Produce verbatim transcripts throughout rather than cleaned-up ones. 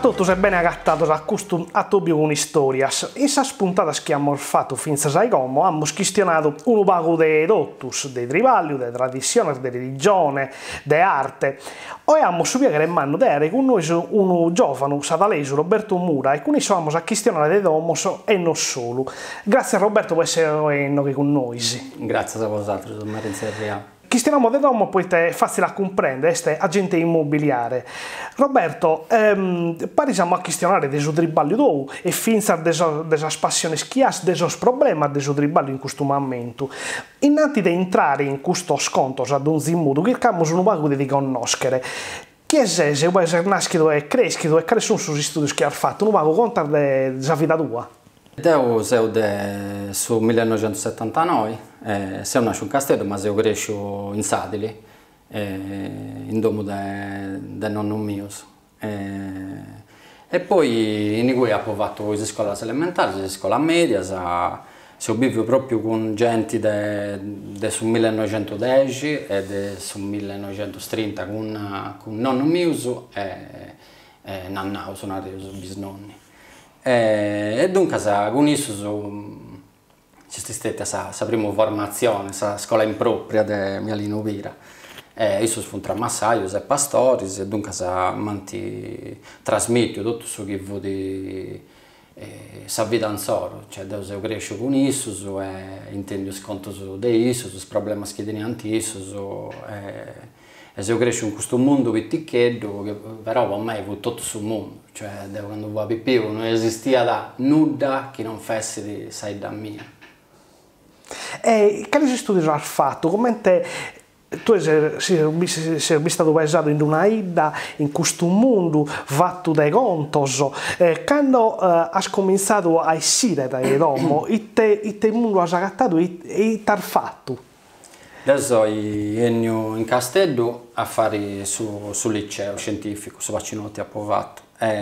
tutti e bene agattato a questo attobio con storias. In sa spuntadas che abbiamo fatto finza sai come, abbiamo questionato un paio di dottus, dei triballi, delle tradizioni, di religione, di arte. Oggi abbiamo subito che manno dere con noi un giovane, sadaleso, Roberto Mura, e con noi siamo a questionare dei domos e non solo. Grazie a Roberto per essere qui con noi. Grazie a vosaltros, Marin Serria. Questionamo di domo poiché è facile a comprendere, è agente immobiliare. Roberto, ehm, parisiamo a questionare dei suoi triballi d'ou e finza delle passioni schias, dei suoi problemi dei suoi triballi in questo momento. Innanzi di entrare in questo sconto ad un zimmudo, cerchiamo un po' di conoscere. Chi è se, se vuoi essere nascido e crescido e quali sono i studi che ha fatto? Un po' contare della vita tua. Io sono del millenovecentosettantanove, eh, sono nato in Castello, ma sono cresciuto in Sadili, eh, in domo del nonno mio. Eh, e poi in cui ho fatto le scuole elementari, le scuole medie, sono vivo proprio con gente del millenovecentodieci e del millenovecentotrenta con, con nonno mio e, e nannao, sono arrivato bisnonni. E, e dunque con isso c'è stata la prima formazione, la scuola impropria di Mialino Vira. E io sono un massaio e pastori e dunque manti trasmetto tutto ciò che vuol di sa vita ansoro, cioè io cresco con isso e intendo sconto di isso, i problemi che teniamo isso e e se io cresco in questo mondo piccolo, che però per me è tutto sul mondo, cioè quando ero piccolo non esisteva da nulla che non fosse di saida mia. E quali studi hai fatto? Come te, tu sei, sei, sei stato basato in una ida, in questo mondo fatto dai contos, eh, quando eh, hai cominciato a essere dai domo, il te mondo hai agattato e ti hai fatto? Io sono in Castello a fare sul su liceo scientifico, su vaccinotti approvato.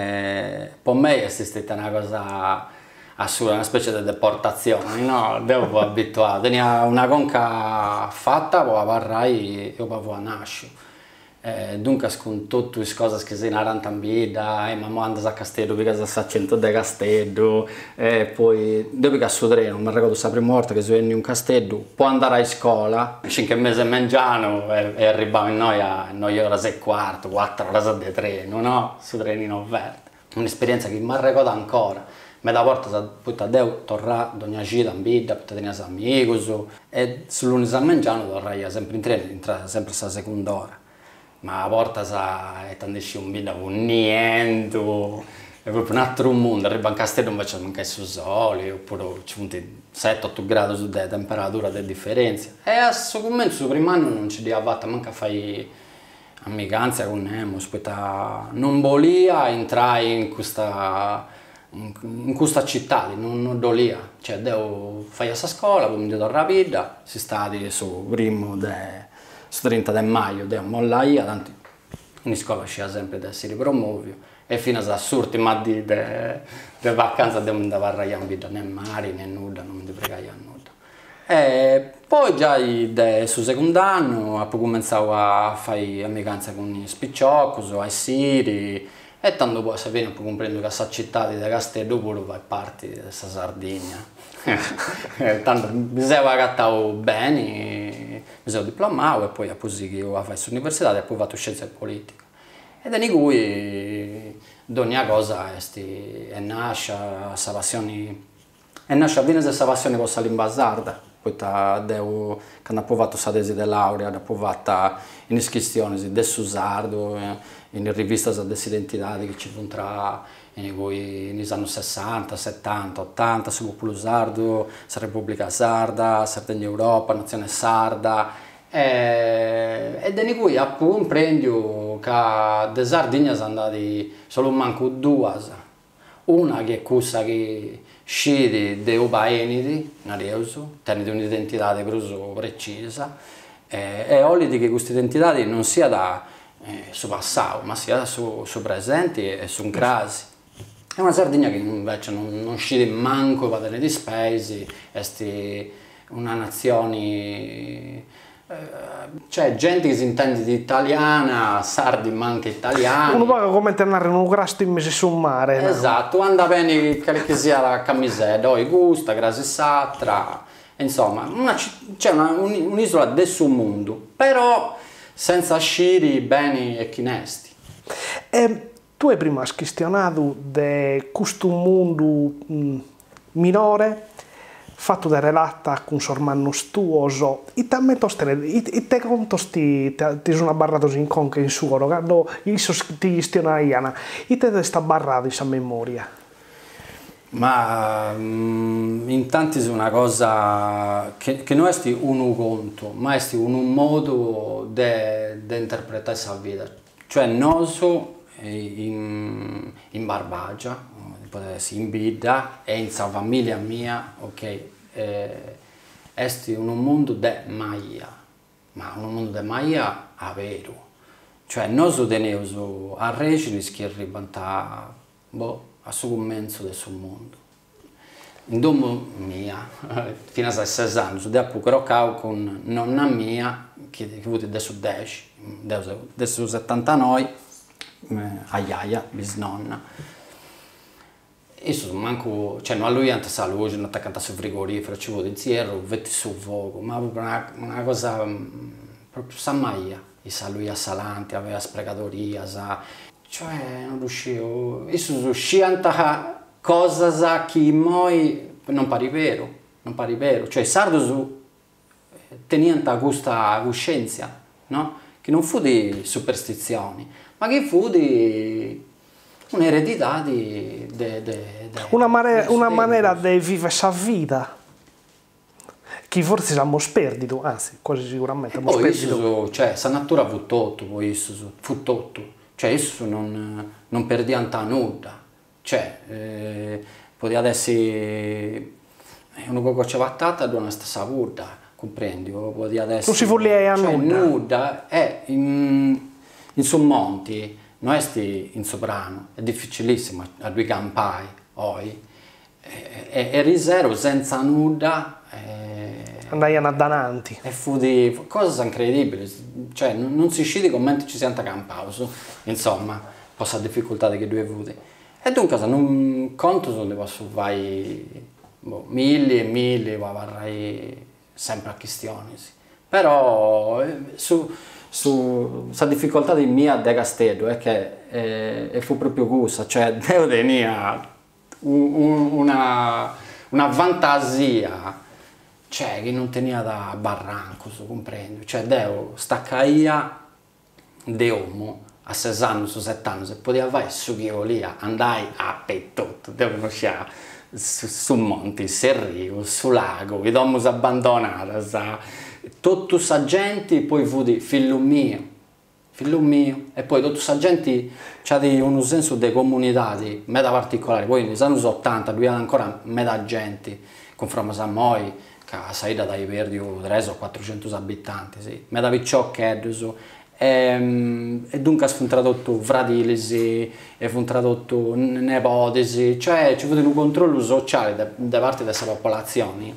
E per me è stata una cosa assurda, una specie di deportazione, no? Devo abituato, tenia una conca fatta, poi varrai e poi nasce. Eh, dunque con tutte le cose che si narrano in vita, eh, mamma andava a Castello perché si accento di Castello, e poi dopo che a suo treno, mi ricordo la prima volta che sono in un Castello, può andare a scuola, cinque mesi e mangiano e, e arriviamo in noi a nove ore e quarto, quattro ore di treno, no? Su trenino verde. Un'esperienza che mi ricordo ancora. Me la porta poi devo tornare ogni gita in vita, perché teniamo amici, e sull'unico a mangiare tornare sempre in treno, entrare sempre alla seconda ora. Ma a porta è tanto un video con niente, è proprio un altro mondo. Arriva in Castello invece manca il sole, oppure ci sono sette otto gradi di temperatura di differenza. E a questo momento, sul primo anno, non ci abbiamo fatto manca fare amicanza con Nemo, aspetta, non volia entrare in questa, in, in questa città, non, non volia. Cioè, devo fare questa scuola, poi mi devo rapida, si sta sul primo de su trenta di maggio devo mollare, tanto in scuola c'è sempre da si ripromuove e fino all'ultima di de vacanza devo andare a vita né mare né nulla, non mi devo pregare a nulla. E poi già sul secondo anno ho cominciato a fare amicanza con i spicciocchi, ai siri e tanto poi se viene comprendo che questa città di Castello pure fa parte di questa Sardegna. Tanto mi sono agattato bene, mi sono diplomato e poi così che ho fatto l'università e poi ho fatto scienze politiche. Ed è in cui ogni cosa è, è nasce questa passione, è nasce a venire questa passione per la lingua sarda. Poi devo, quando ho provato la tesi di laurea, ho provato in iscrizioni del sardo, in riviste dell'identità che ci sono tra in cui negli anni sessanta, settanta, ottanta, su popolo sardo, la Repubblica Sarda, Sardegna Europa, Nazione Sarda, e, ed è in cui appunto prendo che le Sardegna sono andati solo manco due, una che è quella che scende dai paesi, tenete un'identità più precisa, e, e oltre che questa identità non sia da eh, su passato, ma sia su, su presente e su crasi. È una Sardegna che invece non, non scende manco per tenere di spesi, è una nazione c'è gente che si intende di italiana, sardi ma anche italiani. Uno paga come tornare in un grasto in mese sul mare. Esatto, anda bene che sia la camiseta, o i gusta, grasi satra, insomma, c'è un'isola del suo mondo, però senza sciri, beni e chinesti. E tu hai prima questionato di questo mondo mh, minore, fatto da relata con sormanno stuoso, e te te conto ti sono barrato in conca in suo, quando isso ti questionaiana, e te sta barrato in memoria? Ma mm, in tanti è una cosa che, che non è un conto, ma è un modo di interpretare la vita. Cioè, noi in, in Barbagia, in vita e in sa famiglia mia, ok, eh, è un mondo di magia, ma un mondo di magia a vero. Cioè, noi teniamo a regini che arrivano a, boh, a suo commenzo del suo mondo. In domo mia, fino a sei anni, ho croccato con nonna mia, che ha avuto adesso dieci, adesso settantanove, a Iaia, bisnonna. E manco, cioè, non a lui anche sa luce, non attaccata sul frigorifero, ci vuole insieme, vetti sul fuoco, ma una, una cosa proprio sa maia. E sa lui a Salante, aveva sprecatoria, sa, cioè non riuscivo, io sono scianta cosa che moi non pare vero, non pare vero, cioè sardo tenendo questa coscienza, no? Che non fu di superstizioni, ma che fu di un'eredità di, di, di, di una, mare, una maniera di vivere la vita che forse siamo sperdito, anzi quasi sicuramente abbiamo sperdito. Cioè, sa natura fu tutto, poi fu tutto, cioè esso non, non perdianta nulla, cioè eh, poteva essere una cosa vattata ad una stessa burda, comprendi? Poteva essere, non si vuole a cioè, nulla. nulla è in, in su monti, non è in soprano, è difficilissimo a due campai, poi, e, e, e riservo senza nulla. E, andai a dananti. E fu di cose incredibili, cioè non, non si scende commenti ci siano campauso, insomma, possa difficoltà che due avuti. E dunque non conto se ne posso fare boh, mille e mille, varrai sempre a questioni, sì. Però su su questa difficoltà di mia de Castello è che eh, fu proprio questa, cioè Deo tenia un, un, una, una fantasia, cioè che non tenia da barranco, so comprendo, cioè Deo staccaia de uomo a sei anni, su sette anni, se poteva fare su Chiolia, andai a petto, Deo conosceva su, su monti, sul rio, sul lago, i domus abbandonati, sa, tutta sa gente, poi fu di figlio mio, figlio mio, e poi tutta sa gente c'ha un senso di comunità, di meta particolare, poi negli anni ottanta lui era ancora meta gente, confronto a noi, che saida dai verdi tre o quattrocento abitanti, sì. Meta picciò che è, e, e dunque fu tradotto fratelli, e fu tradotto nepotesi, cioè ci fu un controllo sociale da, da parte della popolazione.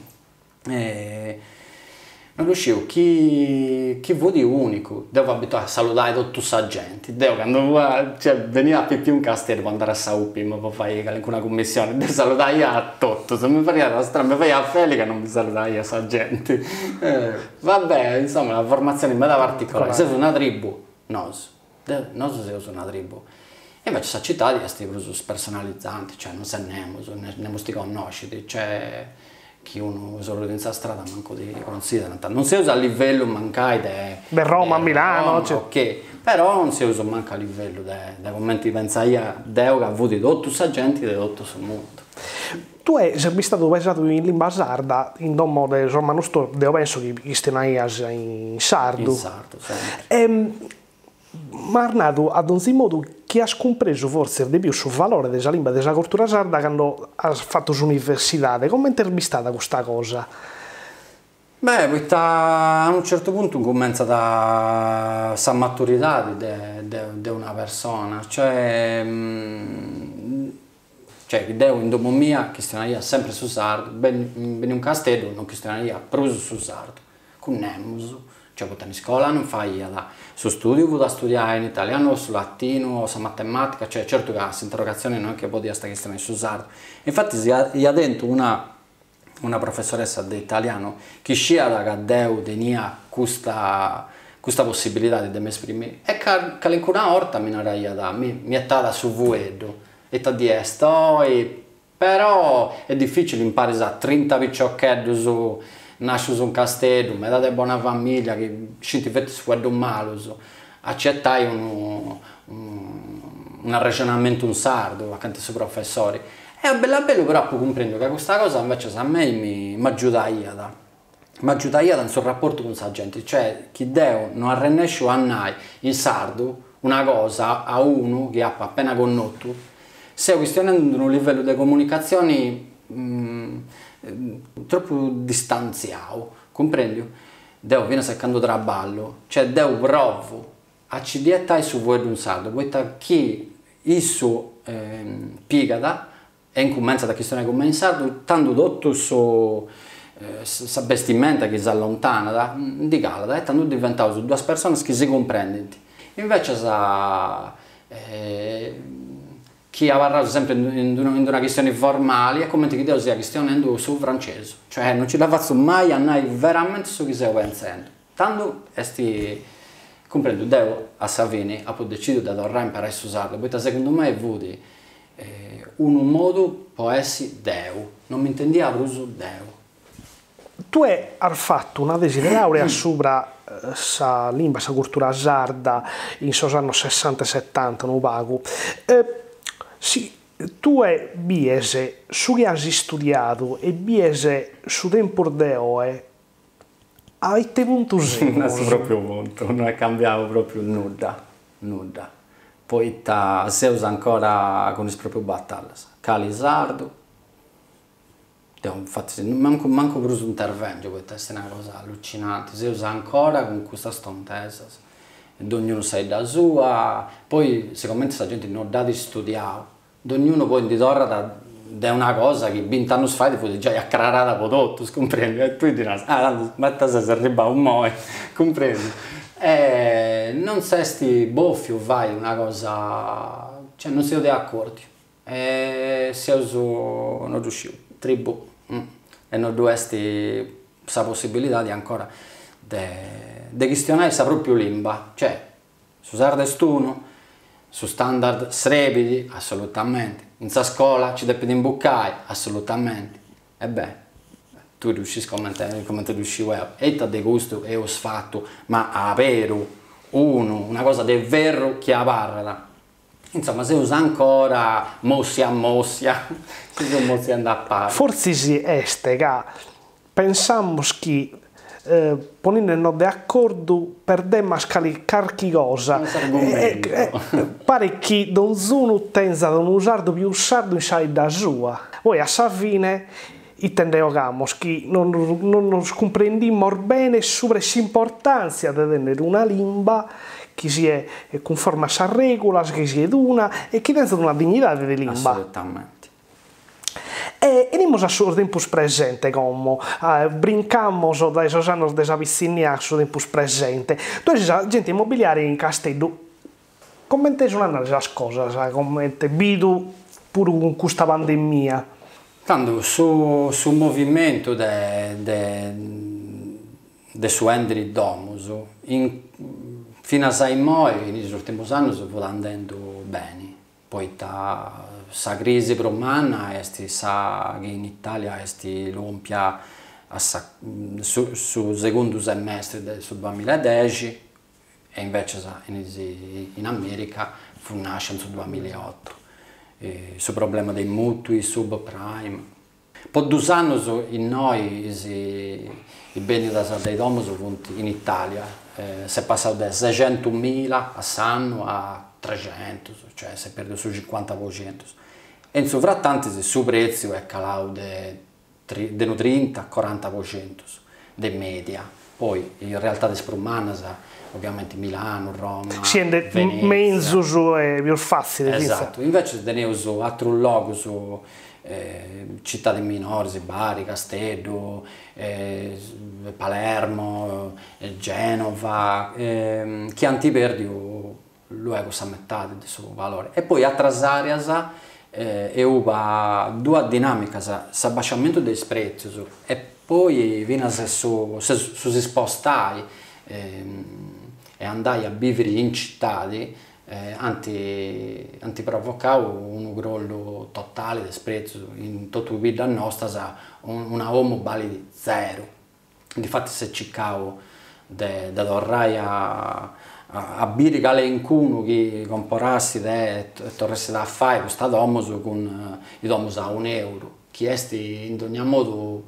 E, non riuscivo, chi, chi fu di unico, devo abituare a salutare tutta questa gente, devo quando cioè, veniva a pipì un castello per andare a Sauppi, ma poi fare alcuna commissione, devo salutare a tutto, se mi faria la strada, mi fai a Felica non mi salutai a questa gente. Eh, vabbè, insomma, la formazione in meta particolare, se sono una tribù, nos, noi siamo una tribù. E invece questa città è più personalizzante, cioè non se ne ne si conosciti, cioè chi uno solo in questa strada manco di considera, non si usa a livello mancai di Roma a Milano, Roma, cioè. Ok, però non si usa manco a livello dei commenti pensai a Deo che ha avuto tutto questa gente e tutto sul mondo. Tu sei stato pensato in lingua sarda, in domo del romano stor, devo penso che stenaias in sardo. In sardo, sempre. E, ma Arnaldo, ad un modo che hai compreso forse di più sul valore della lingua e della cultura sarda quando hai fatto l'università, come è intervistata questa cosa? Beh, perché a un certo punto comincia da questa maturità di una persona, cioè, cioè Deo in domo mia questionaria sempre su sardo, in un castello non questionaria proprio su sardo, con Nemus, cioè in scuola non fai da su studio vuoi studiare in italiano, su latino, su matematica, cioè certo che questa interrogazione non è che può dire questa questione su sardo. Infatti si ha dentro una, una professoressa di italiano che scia da Deu tenia questa, questa possibilità di me esprimere e che ancora una volta mi narraia da mi, mi è stata su vuedo e ti di sto e però è difficile imparare a trenta picciocchetti su nasce su un castello, mi date buona famiglia, che scientificamente si guarda male, accettai un, un, un ragionamento un sardo accanto ai suoi professori. E bello bello però comprendo che questa cosa invece a me mi, mi aiuta da mi aiuta nel suo rapporto con la gente, cioè chi Deo non arrennesce a noi in sardo una cosa a uno che ha appena conosciuto, se questionando un livello di comunicazione mh, troppo distanziato, comprendi? Deo viene seccando tra ballo, cioè Deo provo a ci dietare su voi un sardo, poiché chi isso eh, piegata e incommenza da questione come in sardo, tanto dotto su eh, sa vestimenta che si allontana da, di Galata e tanto diventato su due persone che si comprendono. Invece sa eh, chi ha parlato sempre in una, in una questione formale è come che Dio sia questione su francese, cioè non ci la faccio mai a noi veramente su chi stiamo pensando. Tanto esti comprendo Dio a Savini ha deciso di tornare a imparare a usarlo, poi secondo me vudi eh, un modo può essere Dio, non mi intendi a uso Dio. Tu hai fatto una tesi di laurea sopra sa lingua, sa cultura sarda in sos anni sessanta settanta, non vago. Eh, sì, tu hai biese su che hai studiato e biese su tempo de oe hai te punto non è proprio punto, non è cambiato proprio nulla, nulla. Poi ta, si usa ancora con il proprio battaglie, cali sardo, infatti manco, manco per uso intervento, questa è una cosa allucinante, si usa ancora con questa stontezza, ognuno sa da sua, poi secondo me la gente non dà di studiare, ognuno poi di torna da, da una cosa che venti anni fa ti già acclarata prodotto, comprendi? E tu dirai, ah, ma se si arriva un mo', comprendi? E non sei boffio, vai, una cosa, cioè non si d'accordo, e si uso, non riuscivo, tribù, mm. e non dovresti questa possibilità di ancora di questionare questa propria lingua, cioè su sardestuno, su standard srebidi, assolutamente, in sa scuola ci devi imbuccare, assolutamente, e beh, tu riuscisci a commentare, come ti riuscivi a e ti di gusto e ho sfatto, ma a vero, uno, una cosa di vero che a parla. Insomma, se usa ancora mossi a mossia, si sono mossi a parte. Forse si este che pensiamo che eh, ponendo d'accordo perdemmo a scalicare cosa. Eh, eh, pare che non sono pensa di non usare più sardo in sai da sua. Poi a sa fine intendiamo che non, non, non comprendiamo bene sobre l'importanza di tenere una lingua che si è conforme a regola, che si è una e che dentro una dignità di lingua. Assolutamente. E andiamo a suo tempo presente, come eh, brincamos dai esos anni della Abissinia a suo tempo presente. Tu sei gente immobiliare in Castello, commentate un'analisi delle cose, come vedo pure con questa pandemia. Tanto su, sul movimento de, de, de su Endri Domus, in, fino a sei moi, negli ultimi anni sta andando bene. Poi ta, sa crisi romana, esti, sa che in Italia esti l'ompia su, su secondo semestre del duemiladieci e invece sa, in, in America fu nasce nel duemilaotto. Sul problema dei mutui subprime. Per due anni in noi i beni da dei domus in Italia eh, si è passato da seicentomila a a trecento, cioè si è perduto sul cinquanta per cento. E in frattanto il suo prezzo è calato da trenta a quaranta per cento di media. Poi in realtà di sprumana ovviamente Milano, Roma, Scende mezzo su è più facile. Esatto, invece tenevo su altro luogo, su eh, città minori, Bari, Castello, eh, Palermo, eh, Genova, eh, che anti perdi luego sa metà del suo valore. E poi altre aree eh, e uva due dinamiche, s'abbasciamento dei prezzi e poi viene su, su, su si spostai eh, e andai a vivere in città eh, anti, anti provocare un crollo totale del prezzo in tutta la vita nostra, un, una uomo vale di zero. Difatti se ciccavo da tornare a a bere che in cuno che comporassi e tornessi da fare questa domus con i domus a un euro che esti in ogni modo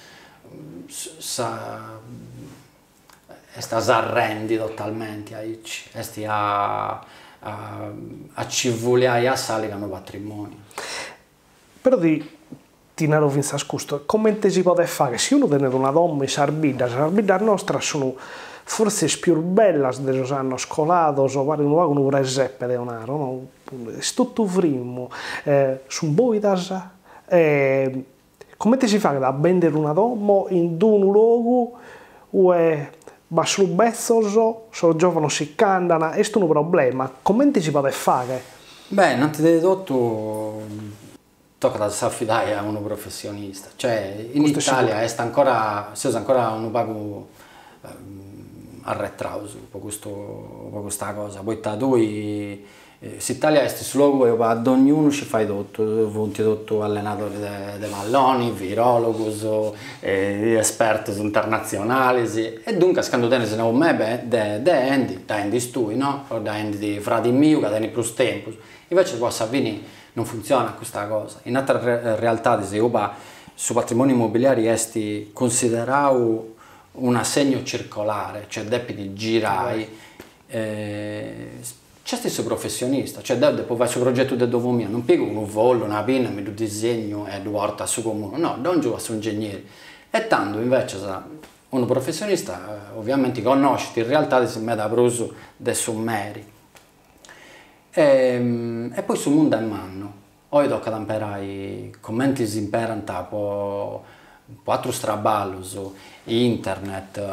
sa sta arrendi totalmente aici esti a a a ci vuole a sale che hanno patrimonio però di tinare fin sa scusto come si può fare se uno tiene una donna e sarbida sarbida nostra sono forse più belle dei anni scolati, o pare un luogo un presepe di onaro, no? È tutto frimmo, eh, sono boidas, eh, come si fa da vendere una donna in un luogo dove va sul bezzoso, sono giovani si candano, è un problema, come si può fare? Beh, innanzitutto tocca affidare a uno professionista, cioè in Questo Italia è ancora, si usa ancora un pago arretrato per questa cosa, poi da noi eh, se Italia è questo luogo ad ognuno ci fai tutto, punti tutto allenatore di palloni, virologo, eh, esperti internazionali sì. E dunque quando te ne sei un me da Andy, da Andy stui, no? O da Andy di frati mio che tieni più tempo, invece qua a Savini non funziona questa cosa, in altre re realtà se su patrimonio immobiliare è considerato un assegno circolare, cioè devi girare, eh, c'è stesso professionista, cioè dopo vai sul progetto di dovomia, non piego un volo, una pinna, mi do disegno e due orta su comune, no, non giù su ingegneri. E tanto invece un professionista ovviamente conosce in realtà si mette a bruso dei summeri. E, e poi sul mondo è mano, oggi tocca imparare, i commenti si imparano po' quattro straballos, internet,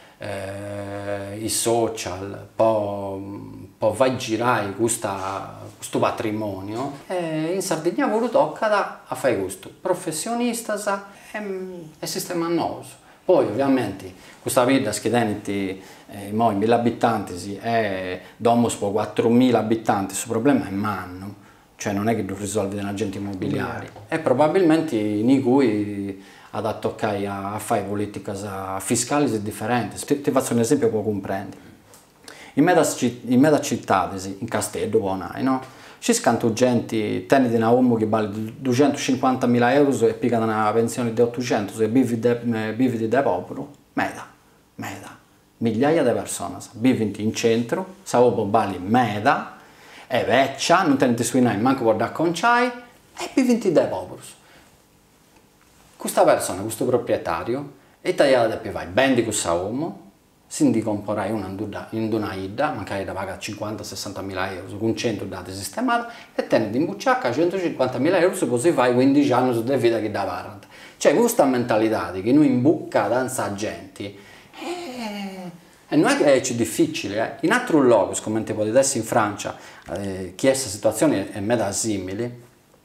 eh, i social, poi, poi vai a girare questo patrimonio e in Sardegna voi tocca a fare questo, professionista e, e sistema nuovo. Poi ovviamente questa vita che tiene eh, mille abitanti e domus per quattromila abitanti, il problema è manno, cioè non è che lo risolve un agente immobiliare e probabilmente in cui ad a toccare a fare politiche fiscali differenti. Ti, ti faccio un esempio per comprendere. In mezza città, in Castello, buonai, no? Ci scanto gente, tieni di una uomo che vale duecentocinquantamila euro e pica una pensione di ottocento e vivi di popolo, meda, meda, migliaia di persone, vivono in centro, sa uomo vale meda, è vecchia, non tieni di suinare, manco per da conciai e vivono di popolo. Questa persona, questo proprietario, è tagliata da più vai, vendi questo uomo, si comporrai una in una ida, magari da paga cinquanta sessanta mila euro, con cento date sistemate, e tieni di imbucciacca centocinquantamila euro, così fai quindici anni su vita che da varanta. Cioè, questa mentalità che noi imbucca danza gente, eh, e non è che è difficile, eh. In altri luoghi, come te potete essere in Francia, eh, che questa situazione è meta simile,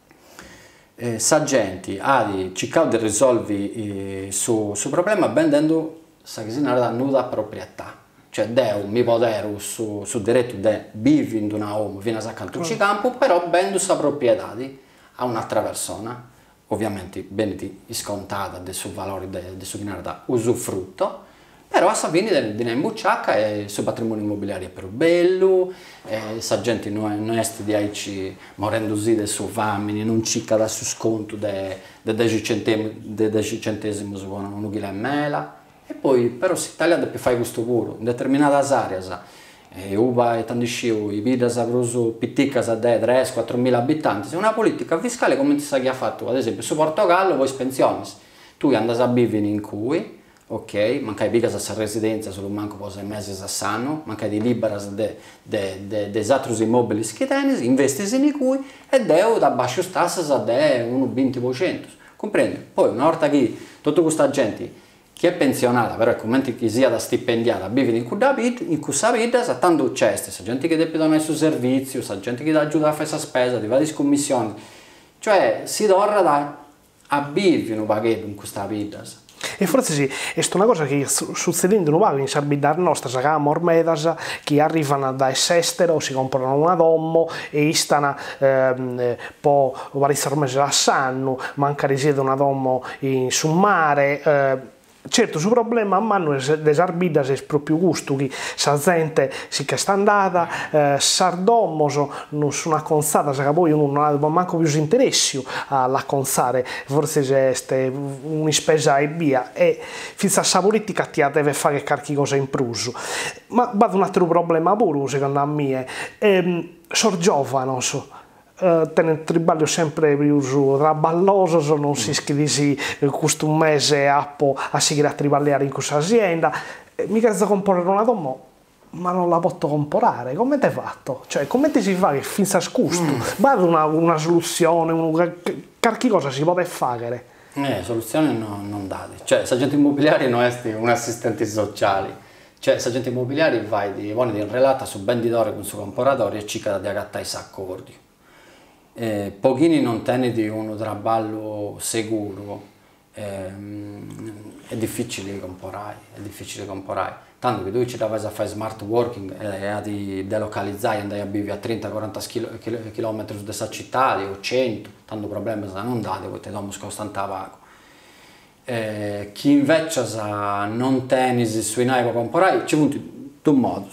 Eh, sa gente ha cercato di risolvere il suo problema vendendo sa chisinare nuda proprietà, cioè deu mi poteru su, su diritto di vivere in una home fino a saccantucci campo, però vendo sa proprietà a un'altra persona, ovviamente bene scontata del suo valore del suo da usufrutto, però a Savini di una imbucciacca e il suo patrimonio immobiliare è più bello, e sa gente non è di aici morendo sì del suo famiglia, non cicca dal suo sconto de dieci centesimi su un chilo e mela, e poi però se Italia deve fare questo puro, in determinate aree, e uva e tantissimo, i vidas avruso pitticas a tre quattro mila abitanti, è una politica fiscale come ti sa chi ha fatto, ad esempio su Portogallo voi pensioni, tu andai a vivere in cui ok, mancai bigas a residenza solo manco po' sei mesi a sanno, mancai di liberas de, de, de, de altri immobili che tenis, investis in cui e deu da basso tassas a de un venti per cento, comprendi? Poi una volta che tutta questa gente chi è pensionata, però è commenti chi sia da stipendiata, vive in questa vita, in questa vita, sa tanto c'è, sa gente che deve donare sul servizio, sa gente che dà aiuta a fare questa spesa, di varie scommissioni, cioè si torna da a vivere un paghetto in questa vita. E forse sì, è una cosa che succedendo in un in Sarbidar nostra, sappiamo ormai che arrivano da estero, si comprano una domo e stanno eh, poi vari mesi a sanno, manca risiede una domo in su mare. Eh, Certo, il problema a mano delle Arbidas è proprio gusto che la gente si che sta andata, eh, sardommoso, non sono consata, che poi non ha manco più interessi alla consare, forse c'è una spesa e via, e finza la politica ti deve fare qualche cosa in pruso. Ma vado un altro problema pure, secondo me, ehm, sono giovani, so. Uh, tenendo triballo sempre più traballoso, non si scrivi questo mese appo a seguire a triballare in questa azienda, e mi chiedo di comprare una domo, ma non la posso comprare, come ti hai fatto? Cioè, come ti si fa che finza scusto? Mm. Vado una, una soluzione, un, qualche cosa si può fare? Eh, soluzioni no, non date, cioè, se agenti immobiliari non è un assistente sociale. Cioè, se agenti immobiliari vai di buoni di relata su venditore con suo comparatore e cerca di agattare i accordi. Eh, pochini non tieni di uno traballo sicuro, ehm, è difficile comprare, è difficile comprare. Tanto che tu ci vai a fare smart working e eh, a di delocalizzare e andare a vivere a trenta quaranta km da questa città o cento, tanto problemi se non date, perché dobbiamo costante vago. Eh, chi invece non tieni sui nai per comprare, ci sono due modi.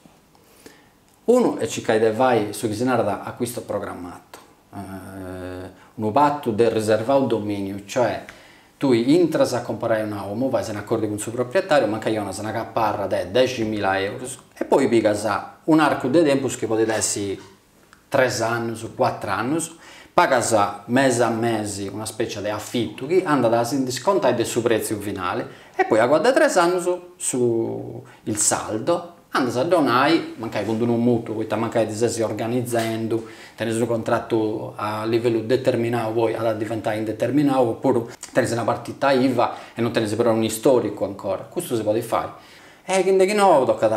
Uno è cercare di vai su cucinare da acquisto programmato. Uh, un patto del riservato dominio, cioè tu entras a comprare una uomo, vai in accordo con il suo proprietario, manca io una caparra di diecimila euro e poi pigas un arco di tempo che potete essere tre anni o quattro anni, pagas mese a mese una specie di affitto che anda a scontare del suo prezzo finale e poi a guarda tre anni su, su il saldo. Andas a donare, mancai con un mutuo, poi mancai di si organizzando, tenere un contratto a livello determinato, poi ad diventare indeterminato, oppure tenere una partita I V A e non tenere però un storico ancora. Questo si può fare. E quindi che no, tocca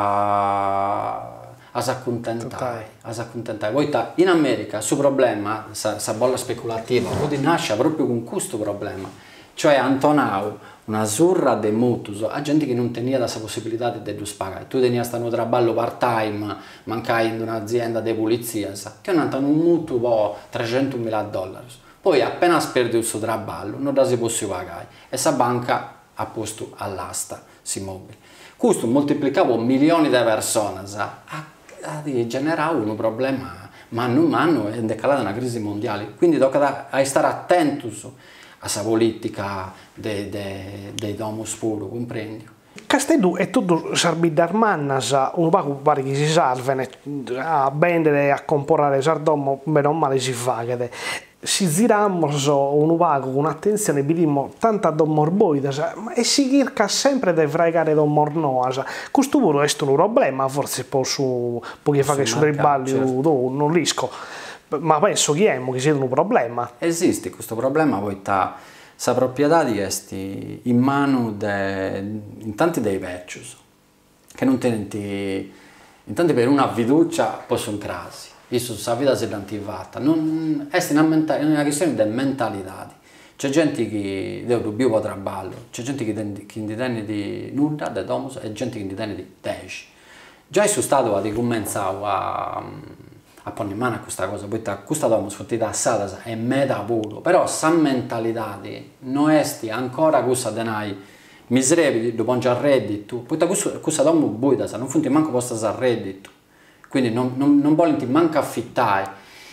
da a s'accontentare, a s'accontentare. Poi in America, il suo problema, questa bolla speculativa, poi nasce proprio con questo problema, cioè Antonau, una surra di mutus, a gente che non tenia la possibilità di pagare. Tu tenivi un traballo part time, mancai in un'azienda di polizia, che non hanno un mutuo po' trecentomila dollari. Poi appena perdi il suo traballo, non si può pagare. E questa banca ha posto all'asta si immobili. Questo moltiplicava milioni di persone, ha, ha generato un problema mano a mano e decalato una crisi mondiale. Quindi tocca stare attenti a questa politica dei de, de domus puro, comprendi? Castellu è tutto Sarbidar mannas, un po' pare che si salvano a vendere e a comprare sardomo, bene o male si fa. Si giramos un po' con attenzione, vediamo tanta domorboides, ma e si cerca sempre di fregare domornoas. Questo pure è un problema, forse posso fare su dei balli, certo. Non riesco. Ma penso che è che sia un problema. Esiste questo problema, poi ta, sa proprietà di questi in mano de, in tanti dei vecchi che non tenenti in tanti per una fiducia possono crasi. Isso sa vita si è attivata. Non è una, una questione di mentalità. C'è gente che deve dubbio po' traballo, c'è gente che intende di nulla, di domus, e gente che intende di dieci. Già è stato di cominciare a a porre in mano a questa cosa, poi questa domus fottita assata è meta puro, però questa mentalità non è ancora questa denai miserevoli, dopo già reddito, poi questa domus buida, non funti manco posta a reddito, quindi non, non, non vogliono manco affittare,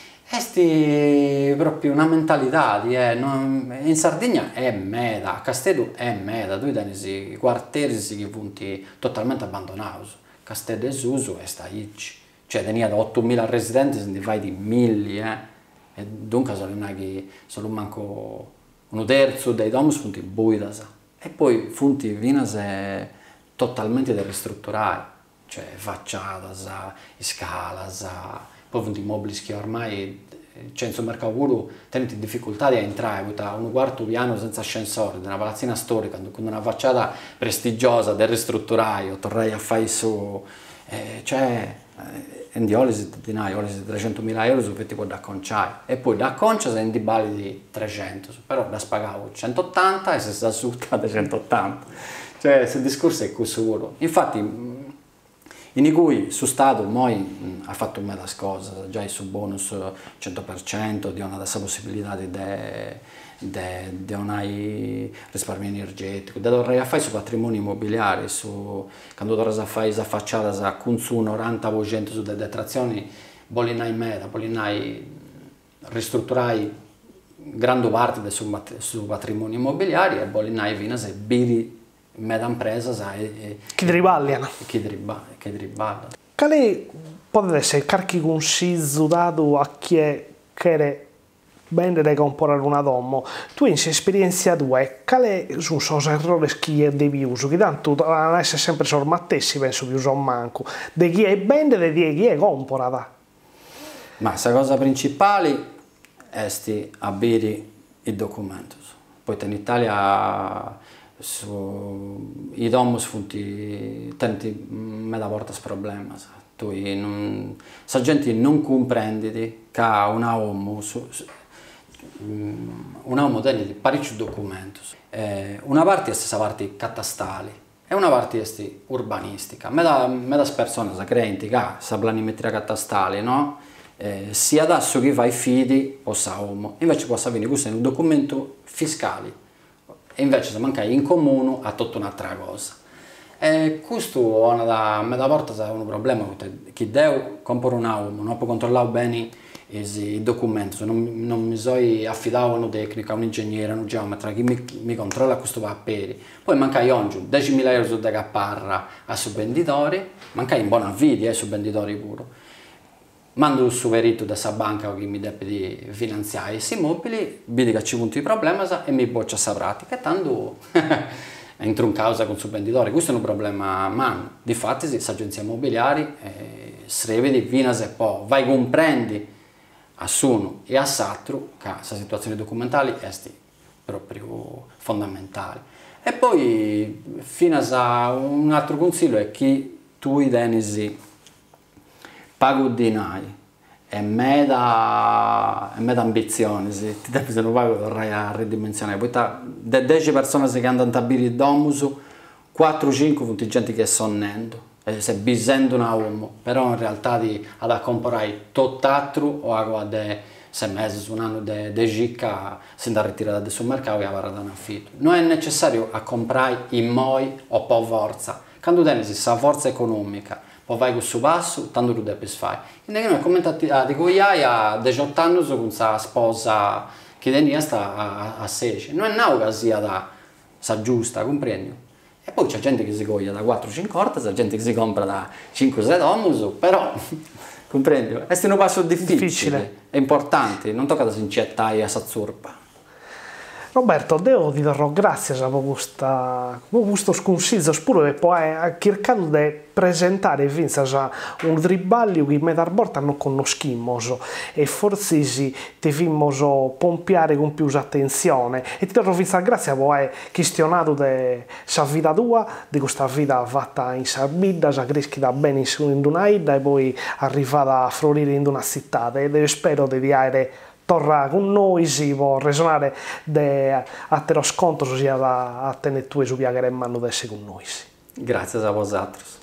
è proprio una mentalità, eh, non, in Sardegna è meta, a Castello è meta, tu hai quartieri che punti totalmente abbandonati, Castello e Suso è sta ici. Cioè tenia da ottomila residenti, se ne fai di milli, eh? E dunque sono, che, sono manco un terzo dei domus funti buidas. E poi funti vinas totalmente da ristrutturare, cioè facciatas, scalas, poi funti immobili che ormai c'è in mercato pure tenete difficoltà di entrare, un quarto piano senza ascensore, una palazzina storica, con una facciata prestigiosa del ristrutturaio, torrei a fare su, eh, cioè, in di olisi di trecentomila euro su che può da conciare, e poi da concia sei in di bali di trecento, però da spagavo centottanta e se sta su da centottanta, cioè il discorso è così sicuro. Infatti in cui su Stato poi mh, ha fatto una cosa, già il suo bonus cento per cento, di una dessa possibilità di di un risparmio energetico, da dovrei fare su patrimonio immobiliare, su, quando dovrei fare la facciata con su novanta per cento su delle detrazioni, volinai meta, volinai ristrutturare grande parte del suo, suo patrimonio immobiliare e volinai fino a se biri meda impresa sai chi riballiano chi riballa chi riballa quale può essere qualche consiglio dato a chi è che vendere comprare una domo tu in esperienza tua quali sono gli errori che devi usare che tanto non essere sempre sormattessi penso che uso manco di chi è vendere e di chi è comprata ma la cosa principale è avere i documenti poi in Italia Su, i domus funti tanti meda portas problemas tu non sa gente non comprende che una uomo su, su, una uomo tiene parecchi documenti eh, una parte è questa parte catastale e una parte è urbanistica meda meda persone credenti che sa planimetria catastale no eh, sia adesso che fa i fidi o sa uomo invece può sapere questo è un documento fiscale e invece se manca in comune a tutta un'altra cosa. E questo è da me da porta è un problema che devo comprare un uomo, non può controllare bene i documenti, non, non mi sono affidato a un tecnico, a un ingegnere, a un geometra che mi, mi controlla questo papere. Poi manca oggi diecimila euro su da caparra a subvenditori, manca in buona vita eh, subvenditori pure. Mando il suo perito da questa banca che mi deve di finanziare questi immobili, vedi che ci punto i problemi e mi boccia questa pratica. E tanto entro in causa con il subvenditore. Questo è un problema man. Difatti, questa agenzia immobiliare eh, scrive di fino se poi vai comprendi a uno e a l'altro che questa situazione documentale è proprio fondamentale. E poi, fino a un altro consiglio è che tu i denisi pago di nai e meda, e meda ambizione, se ti devi se non pago dovrai a ridimensionare. Poi da dieci persone che andano a bere il domus, quattro cinque sono gente che sonnendo, e se bisendo una uomo, però in realtà di ad comprare tutt'altro o a de sei mesi, un anno di gicca, si andrà a ritirare dal suo mercato e a varare un affitto. Non è necessario a comprare in moi o po' forza, quando tieni questa forza economica, poi vai con il suo passo, tanto tu devi fare. Quindi noi come a Goiai a diciotto anni con questa sposa che tenia sta a, a sedici. Non è una che sia da sa giusta, comprendi? E poi c'è gente che si coglie da quattro cinque orte, c'è gente che si compra da cinque sei domus, però, comprendi? È un passo difficile, difficile, è importante, non tocca da si incettare a sazzurpa. Roberto, devo ti darò grazie per questo consiglio, pure che poi ha cercato di presentare un tribaglio che me volta non conosciamo e forse sì, ti vimmo pompiare con più attenzione e ti darò grazie per aver questionato la vita tua, di questa vita fatta in Sardegna, che crescita bene in una ida e poi arrivata a florire in una città e spero di avere torna con noi, si può resonare a te lo sconto sia a tenere tu e su piacere in mano di essere con noi. Grazie a voi.